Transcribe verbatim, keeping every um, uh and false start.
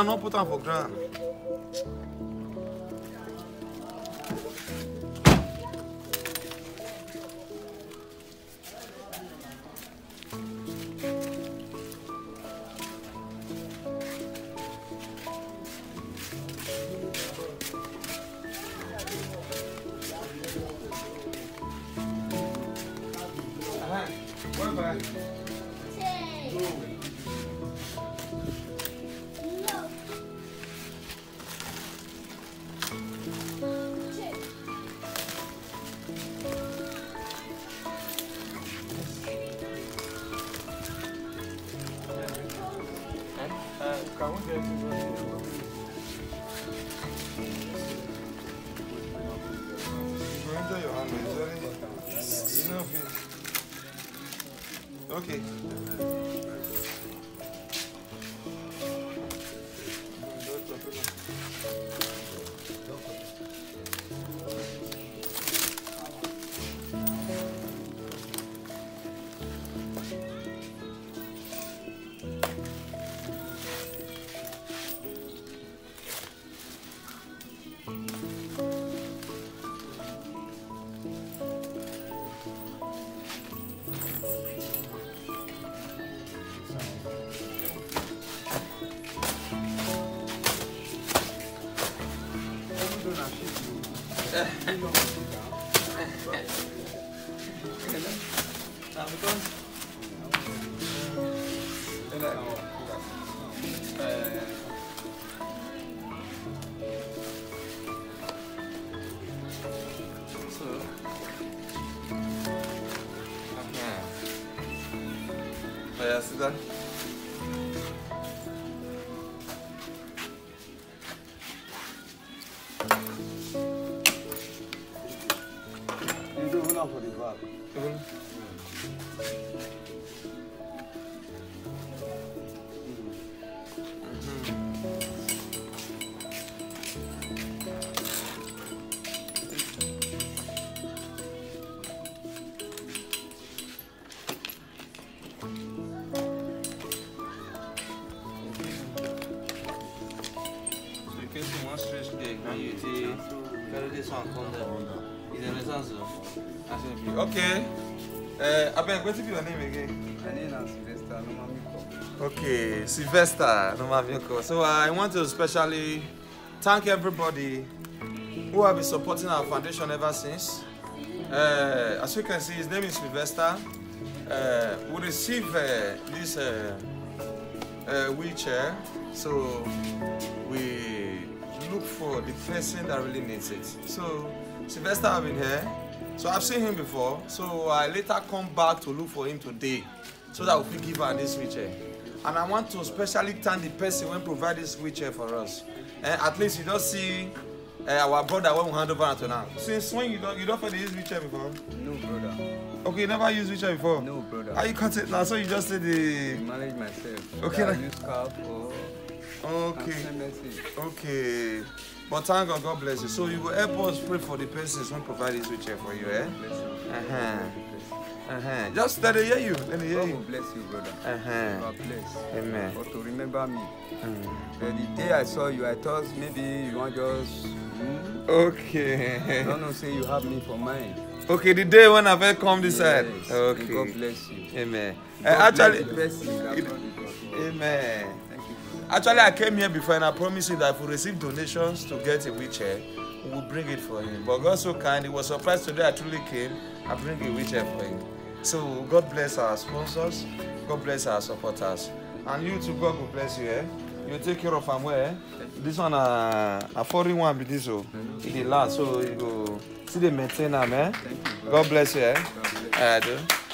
ground, not put them for ground. Bye-bye. Okay. Yeah, see that? You do hold on for the valve. Mm-hmm. One stretch leg, now you take carry this one come down. Is the result? Okay. Uh, I beg, what is your name again? My name is Sylvester, no mamiko. Okay, Sylvester, no mamiko. So uh, I want to especially thank everybody who have been supporting our foundation ever since. Uh, as you can see, his name is Sylvester. Uh, we received uh, this uh, uh, wheelchair, so we look for the person that really needs it. So Sylvester have been here, so I've seen him before, so I later come back to look for him today so that we can give her this wheelchair. And I want to especially thank the person who provided this wheelchair for us. And at least you don't see uh, our brother when we hand over to now. Since when you don't you don't use wheelchair before? No, brother. Okay, you never used wheelchair before? No, brother. How you cut it now? So you just say the... I manage myself. Okay. I use carb or... Okay. Okay. But thank God, God bless you. So you will help us pray for the persons who provide this wheelchair for you, eh? Bless you. Uh-huh. Uh-huh. Just let me hear you. Let me hear God you. will bless you, brother. Uh-huh. God bless. Amen. But to remember me. Mm. But the day I saw you, I thought maybe you want just... Hmm? Okay. No, no, say you have me for mine. Okay, the day when I first come this Yes. side. Okay. God bless you. Amen. Uh, God actually, bless the person. it, amen. Thank you, brother. Actually, I came here before and I promised him that if we receive donations to get a wheelchair, we will bring it for him. But God so kind, he was surprised today I truly came and bring a wheelchair for him. So God bless our sponsors, God bless our supporters. And you too, God will bless you, eh? You take care of him where? This one, uh, a foreign one, be this, so it is last, so you go see the maintain them, eh? God bless you, eh? God bless. I do.